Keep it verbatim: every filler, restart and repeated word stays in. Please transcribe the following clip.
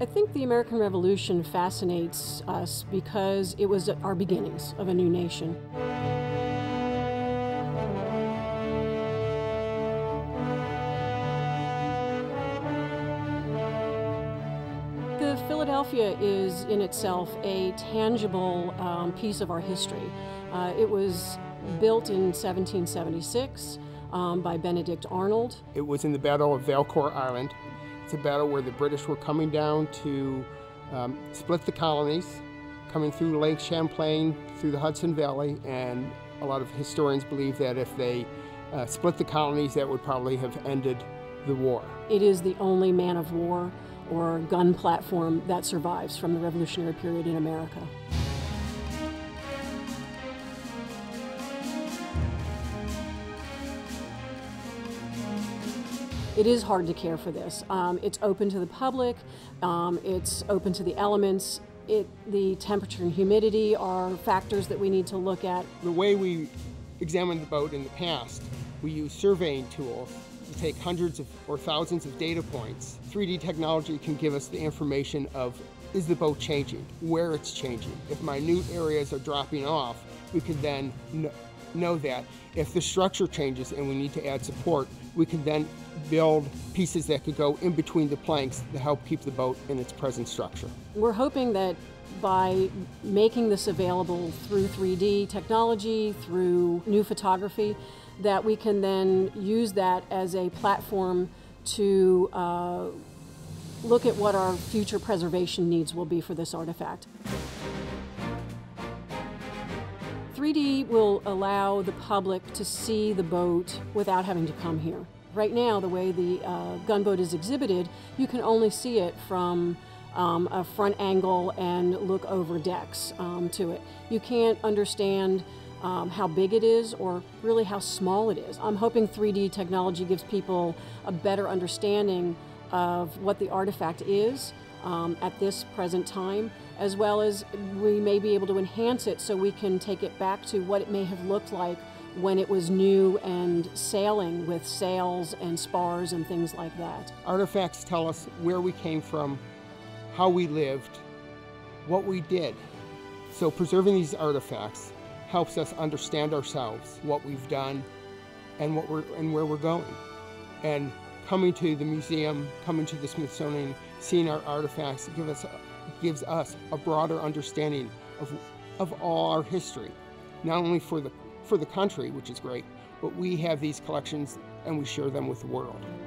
I think the American Revolution fascinates us because it was our beginnings of a new nation. The Philadelphia is in itself a tangible um, piece of our history. Uh, it was built in seventeen seventy-six um, by Benedict Arnold. It was in the Battle of Valcour Island. It's a battle where the British were coming down to um, split the colonies, coming through Lake Champlain, through the Hudson Valley, and a lot of historians believe that if they uh, split the colonies, that would probably have ended the war. It is the only man of war or gun platform that survives from the Revolutionary period in America. It is hard to care for this. Um, it's open to the public, um, it's open to the elements. It, the temperature and humidity are factors that we need to look at. The way we examined the boat in the past, we use surveying tools to take hundreds of or thousands of data points. three D technology can give us the information of, is the boat changing, where it's changing. If minute areas are dropping off, we can then know, know that. If the structure changes and we need to add support, we can then build pieces that could go in between the planks to help keep the boat in its present structure. We're hoping that by making this available through three D technology, through new photography, that we can then use that as a platform to uh, look at what our future preservation needs will be for this artifact. three D will allow the public to see the boat without having to come here. Right now, the way the uh, gunboat is exhibited, you can only see it from um, a front angle and look over decks um, to it. You can't understand um, how big it is or really how small it is. I'm hoping three D technology gives people a better understanding of what the artifact is um, at this present time, as well as we may be able to enhance it so we can take it back to what it may have looked like when it was new and sailing with sails and spars and things like that. Artifacts tell us where we came from, how we lived, what we did. So preserving these artifacts helps us understand ourselves, what we've done, and what we're and where we're going. And coming to the museum, coming to the Smithsonian, seeing our artifacts give us, gives us a broader understanding of, of all our history, not only for the for the country, which is great, but we have these collections and we share them with the world.